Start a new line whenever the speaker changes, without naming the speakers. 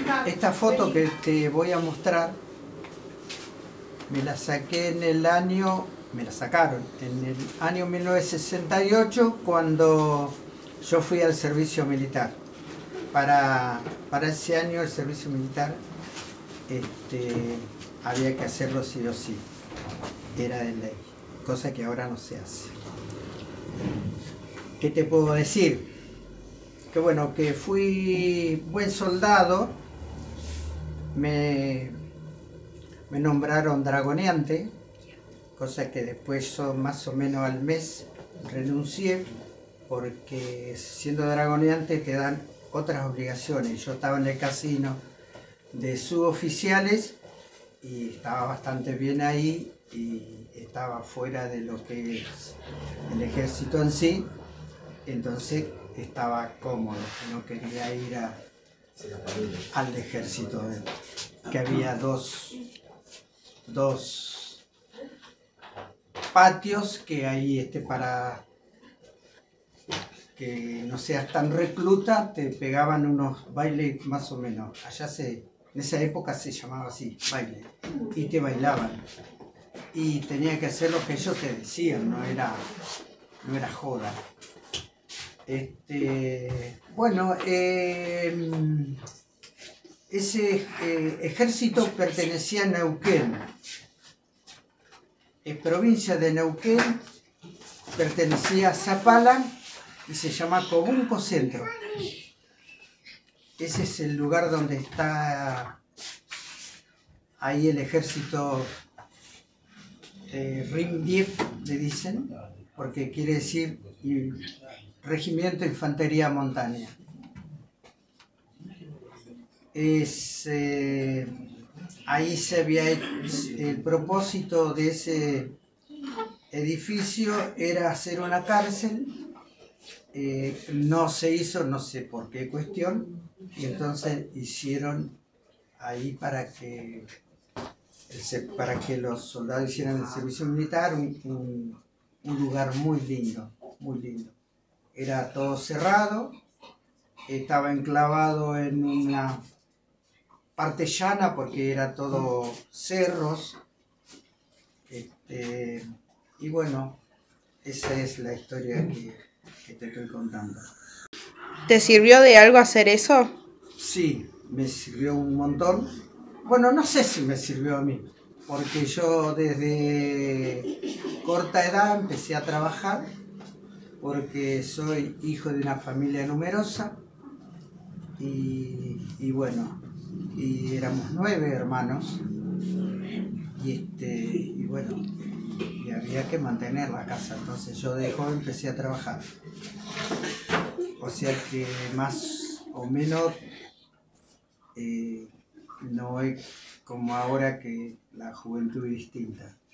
Esta foto que te voy a mostrar me la saqué en el año, me la sacaron en el año 1968 cuando yo fui al servicio militar. Para ese año el servicio militar había que hacerlo sí o sí, era de ley, cosa que ahora no se hace. ¿Qué te puedo decir? Que bueno, que fui buen soldado, me nombraron dragoneante, cosa que después yo más o menos al mes renuncié, porque siendo dragoneante te dan otras obligaciones. Yo estaba en el casino de suboficiales y estaba bastante bien ahí y estaba fuera de lo que es el ejército en sí, entonces estaba cómodo, no quería ir al ejército, que había dos patios que ahí para que no seas tan recluta, te pegaban unos bailes más o menos. En esa época se llamaba así, baile, y te bailaban. Y tenía que hacer lo que ellos te decían, no era joda. Bueno, ese ejército pertenecía a Neuquén. En provincia de Neuquén, pertenecía a Zapala y se llama Cobunco Centro. Ese es el lugar donde está ahí el ejército Rimdiev, le dicen, porque quiere decir Regimiento de Infantería Montaña. Ahí se había hecho, el propósito de ese edificio era hacer una cárcel, no se hizo, no sé por qué cuestión, y entonces hicieron ahí para que los soldados hicieran el servicio militar un lugar muy lindo, muy lindo. Era todo cerrado, estaba enclavado en una parte llana porque era todo cerros, y bueno, esa es la historia que te estoy contando.
¿Te sirvió de algo hacer eso?
Sí, me sirvió un montón. Bueno, no sé si me sirvió a mí, porque yo desde corta edad empecé a trabajar, porque soy hijo de una familia numerosa, y bueno, y éramos 9 hermanos, y bueno, y había que mantener la casa, entonces yo de joven empecé a trabajar. O sea que más o menos no es como ahora que la juventud es distinta.